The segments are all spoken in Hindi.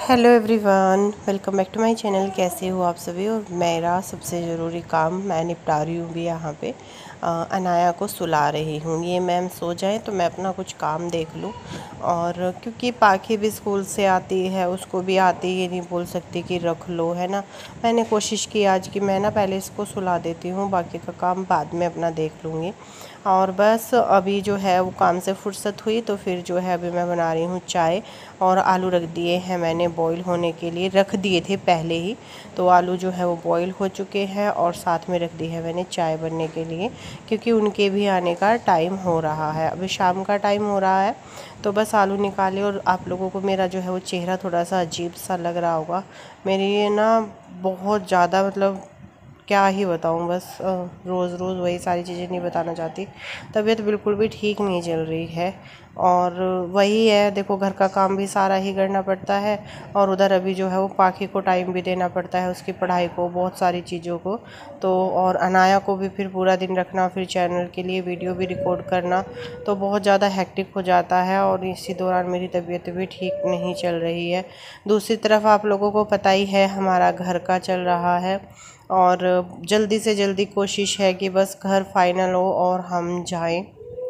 Hello everyone, welcome back to my channel. कैसे हो आप सभी। और मेरा सबसे ज़रूरी काम मैं निपटा रही हूँ भी यहाँ पे। अनाया को सुला रही हूँ। ये मैम सो जाए तो मैं अपना कुछ काम देख लूँ। और क्योंकि पाखी भी स्कूल से आती है, उसको भी आती ये नहीं बोल सकती कि रख लो, है ना। मैंने कोशिश की आज कि मैं ना पहले इसको सुला देती हूँ, बाकी का काम बाद में अपना देख लूँगी। और बस अभी जो है वो काम से फुर्सत हुई तो फिर जो है अभी मैं बना रही हूँ चाय। और आलू रख दिए हैं मैंने बॉईल होने के लिए, रख दिए थे पहले ही। तो आलू जो है वो बॉईल हो चुके हैं और साथ में रख दी है मैंने चाय बनने के लिए, क्योंकि उनके भी आने का टाइम हो रहा है। अभी शाम का टाइम हो रहा है तो बस आलू निकाले। और आप लोगों को मेरा जो है वो चेहरा थोड़ा सा अजीब सा लग रहा होगा। मेरी ये ना बहुत ज़्यादा मतलब क्या ही बताऊं, बस रोज़ रोज़ वही सारी चीज़ें नहीं बताना चाहती। तबीयत बिल्कुल भी ठीक नहीं चल रही है। और वही है, देखो घर का काम भी सारा ही करना पड़ता है और उधर अभी जो है वो पाखी को टाइम भी देना पड़ता है, उसकी पढ़ाई को, बहुत सारी चीज़ों को। तो और अनाया को भी फिर पूरा दिन रखना, फिर चैनल के लिए वीडियो भी रिकॉर्ड करना, तो बहुत ज़्यादा हेक्टिक हो जाता है। और इसी दौरान मेरी तबीयत भी ठीक नहीं चल रही है। दूसरी तरफ आप लोगों को पता ही है हमारा घर का चल रहा है और जल्दी से जल्दी कोशिश है कि बस घर फाइनल हो और हम जाएं।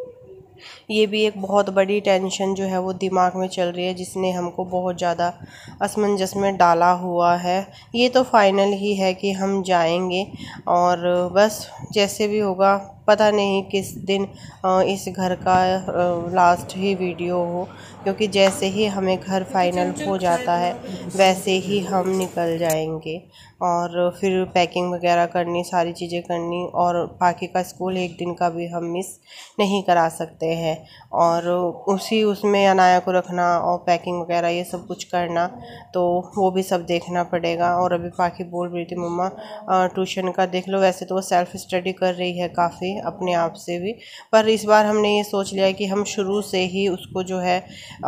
ये भी एक बहुत बड़ी टेंशन जो है वो दिमाग में चल रही है, जिसने हमको बहुत ज़्यादा असमंजस में डाला हुआ है। ये तो फाइनल ही है कि हम जाएंगे और बस जैसे भी होगा, पता नहीं किस दिन इस घर का लास्ट ही वीडियो हो, क्योंकि जैसे ही हमें घर फाइनल हो जाता है वैसे ही हम निकल जाएंगे। और फिर पैकिंग वगैरह करनी, सारी चीज़ें करनी, और बाकी का स्कूल एक दिन का भी हम मिस नहीं करा सकते हैं। और उसमें अनाया को रखना और पैकिंग वगैरह ये सब कुछ करना, तो वो भी सब देखना पड़ेगा। और अभी पाखी बोल रही थी मम्मा ट्यूशन का देख लो। वैसे तो वो सेल्फ स्टडी कर रही है काफ़ी अपने आप से भी, पर इस बार हमने ये सोच लिया है कि हम शुरू से ही उसको जो है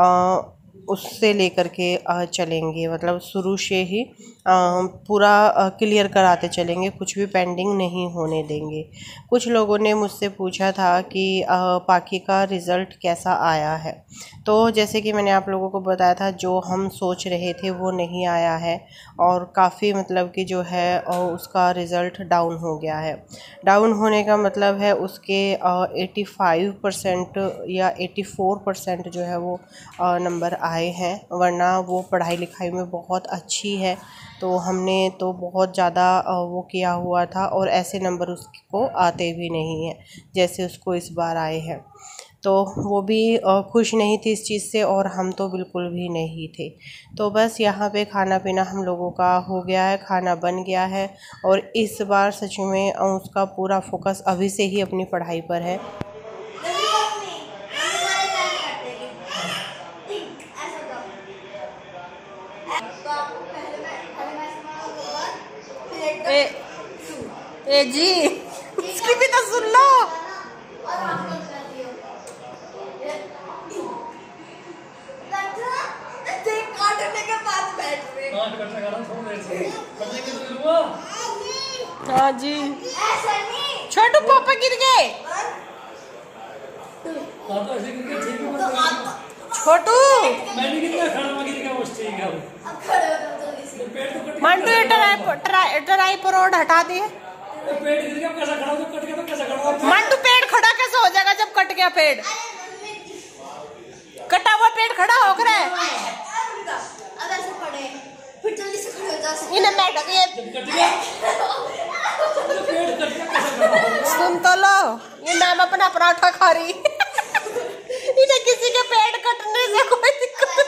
उससे लेकर के चलेंगे, मतलब शुरू से ही पूरा क्लियर कराते चलेंगे, कुछ भी पेंडिंग नहीं होने देंगे। कुछ लोगों ने मुझसे पूछा था कि पाखी का रिज़ल्ट कैसा आया है। तो जैसे कि मैंने आप लोगों को बताया था, जो हम सोच रहे थे वो नहीं आया है और काफ़ी मतलब कि जो है उसका रिज़ल्ट डाउन हो गया है। डाउन होने का मतलब है उसके 85% या 84% जो है वो नंबर आए हैं, वरना वो पढ़ाई लिखाई में बहुत अच्छी है। तो हमने तो बहुत ज़्यादा वो किया हुआ था और ऐसे नंबर उसको आते भी नहीं हैं जैसे उसको इस बार आए हैं। तो वो भी खुश नहीं थी इस चीज़ से और हम तो बिल्कुल भी नहीं थे। तो बस यहाँ पे खाना पीना हम लोगों का हो गया है, खाना बन गया है। और इस बार सच में उसका पूरा फोकस अभी से ही अपनी पढ़ाई पर है। ए जी, उसकी भी तो सुन लो। हाँ जी, छोटू पापा गिर गए। छोटू मंटू ट्राई रोड हटा दिए। मंटू पेड़ खड़ा कैसे हो जाएगा जब कट गया पेड़? कटा हुआ पेड़ खड़ा हो गया है। सुन तो लो, ये मैम अपना पराठा खा रही। इन्हें किसी के पेड़ कटने से कोई दिक्कत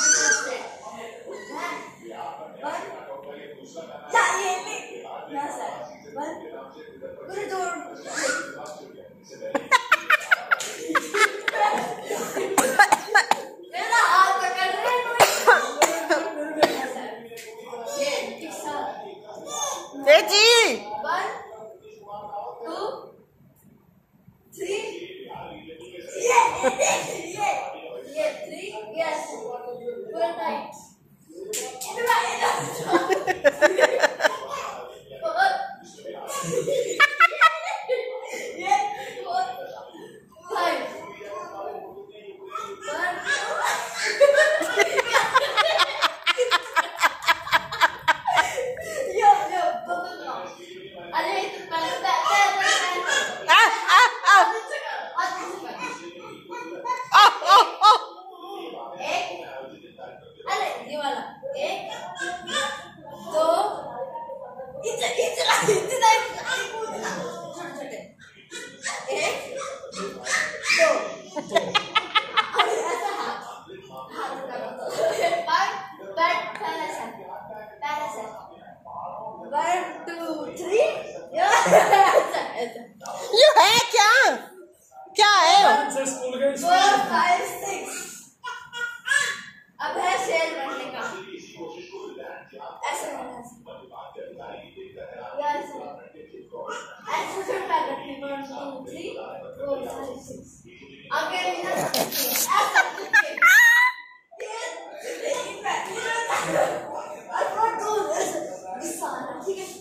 जी। 1 2 3 ये 3 yes 4 times ये वाला 1 2 इतना छोटे 1 2 1 2 3 ये है क्या? क्या है? 4 5 6 अब है शेर बनने का। ऐसे ऐसे पैर रखने 1 2 3 4 5 6 आगे ठीक है।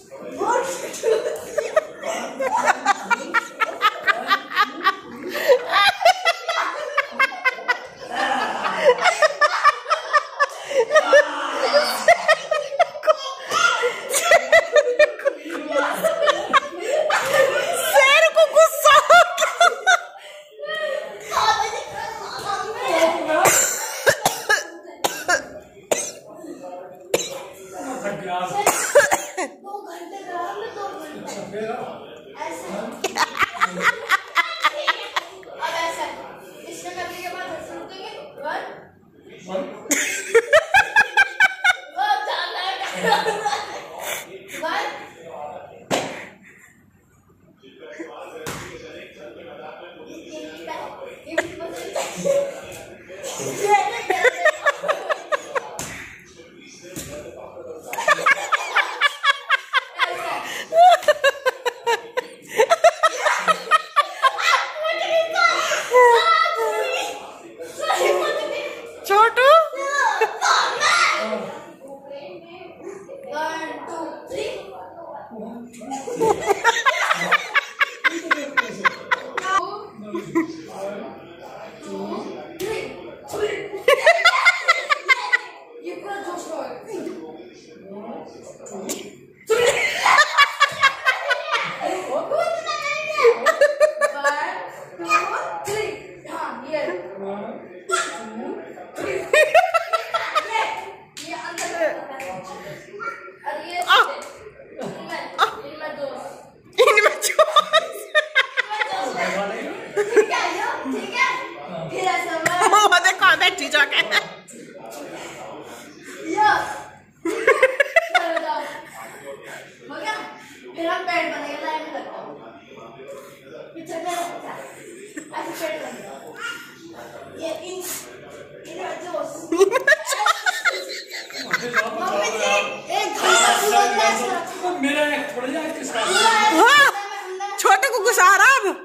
छोटे को गुस्सा आ रहा अब।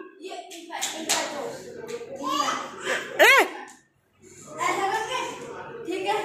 ठीक है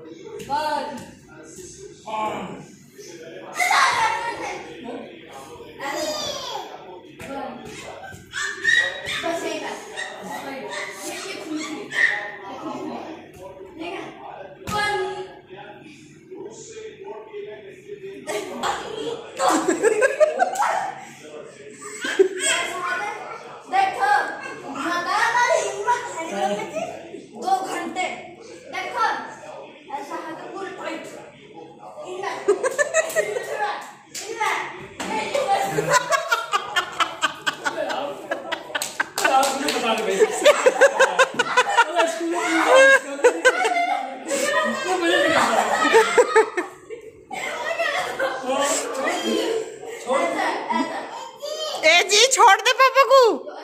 ए जी छोड़ दे पापा को।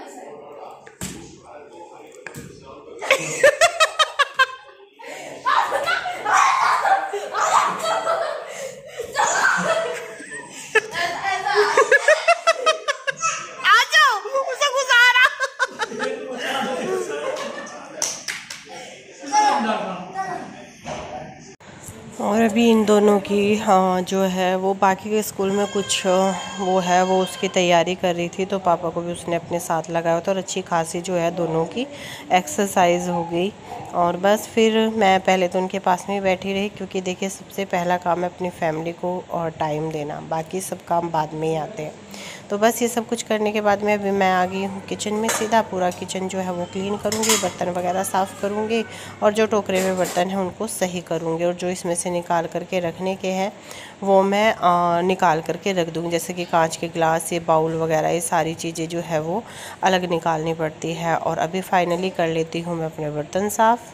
और अभी इन दोनों की जो है वो बाकी के स्कूल में कुछ वो है, वो उसकी तैयारी कर रही थी, तो पापा को भी उसने अपने साथ लगाया था और अच्छी खासी जो है दोनों की एक्सरसाइज हो गई। और बस फिर मैं पहले तो उनके पास में ही बैठी रही, क्योंकि देखिए सबसे पहला काम है अपनी फैमिली को और टाइम देना, बाकी सब काम बाद में ही आते हैं। तो बस ये सब कुछ करने के बाद में अभी मैं आ गई हूँ किचन में। सीधा पूरा किचन जो है वो क्लीन करूँगी, बर्तन वगैरह साफ़ करूँगी और जो टोकरे में बर्तन हैं उनको सही करूँगी, और जो इसमें से निकाल करके रखने के हैं वो मैं निकाल करके रख दूँगी। जैसे कि कांच के गिलास, ये बाउल वगैरह, ये सारी चीज़ें जो है वो अलग निकालनी पड़ती है। और अभी फाइनली कर लेती हूँ मैं अपने बर्तन साफ़।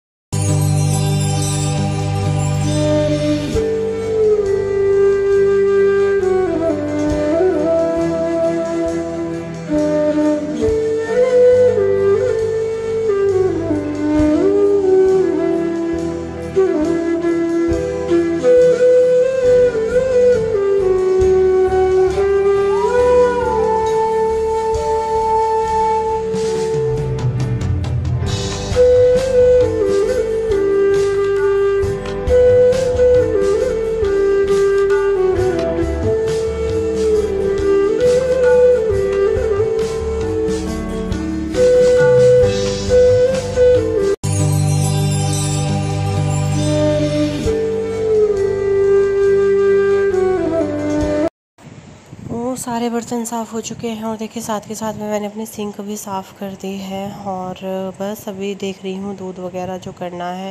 सारे बर्तन साफ़ हो चुके हैं और देखिए साथ के साथ में मैंने अपनी सिंक भी साफ़ कर दी है। और बस अभी देख रही हूँ दूध वगैरह जो करना है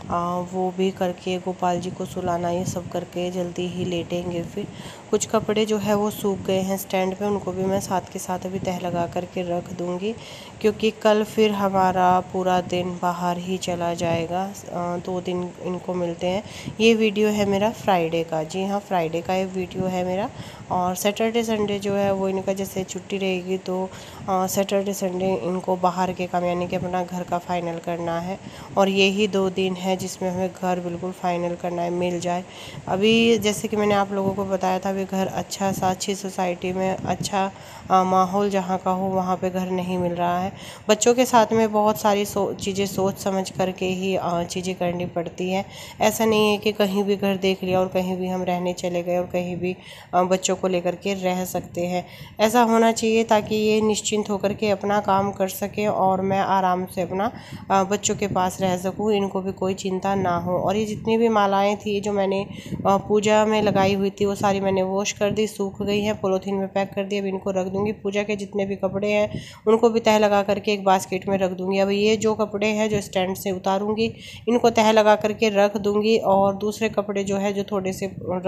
वो भी करके गोपाल जी को सुलाना, ये सब करके जल्दी ही लेटेंगे। फिर कुछ कपड़े जो है वो सूख गए हैं स्टैंड पे, उनको भी मैं साथ के साथ अभी तह लगा करके रख दूँगी, क्योंकि कल फिर हमारा पूरा दिन बाहर ही चला जाएगा। 2 दिन इनको मिलते हैं। ये वीडियो है मेरा फ्राइडे का, जी हाँ फ्राइडे का ये वीडियो है मेरा। और सैटरडे संडे जो है वो इनका जैसे छुट्टी रहेगी तो सैटरडे संडे इनको बाहर के काम यानी कि अपना घर का फाइनल करना है। और यही 2 दिन है जिसमें हमें घर बिल्कुल फाइनल करना है, मिल जाए। अभी जैसे कि मैंने आप लोगों को बताया था, अभी घर अच्छा सा, अच्छी सोसाइटी में अच्छा माहौल जहाँ का हो वहाँ पे घर नहीं मिल रहा है। बच्चों के साथ में बहुत सारी चीज़ें सोच समझ करके ही चीज़ें करनी पड़ती है। ऐसा नहीं है कि कहीं भी घर देख लिया और कहीं भी हम रहने चले गए और कहीं भी बच्चों को लेकर के रह सकते हैं। ऐसा होना चाहिए ताकि ये निश्चिंत होकर के अपना काम कर सके और मैं आराम से अपना बच्चों के पास रह सकूं, इनको भी कोई चिंता ना हो। और ये जितनी भी मालाएं थी जो मैंने पूजा में लगाई हुई थी वो सारी मैंने वॉश कर दी, सूख गई हैं, पॉलीथीन में पैक कर दिया। अब इनको रख दूंगी। पूजा के जितने भी कपड़े हैं उनको भी तह लगा करके एक बास्केट में रख दूंगी। अब ये जो कपड़े हैं जो स्टैंड से उतारूंगी इनको तह लगा करके रख दूंगी, और दूसरे कपड़े जो है जो थोड़े से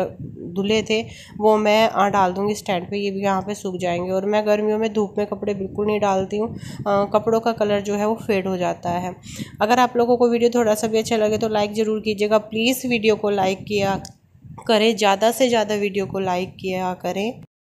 धुले थे वो मैं डाल दूंगी स्टैंड पे, ये भी यहाँ पे सूख जाएंगे। और मैं गर्मियों में धूप में कपड़े बिल्कुल नहीं डालती हूँ, कपड़ों का कलर जो है वो फेड हो जाता है। अगर आप लोगों को वीडियो थोड़ा सा भी अच्छा लगे तो लाइक ज़रूर कीजिएगा, प्लीज़ वीडियो को लाइक किया करें, ज़्यादा से ज़्यादा वीडियो को लाइक किया करें।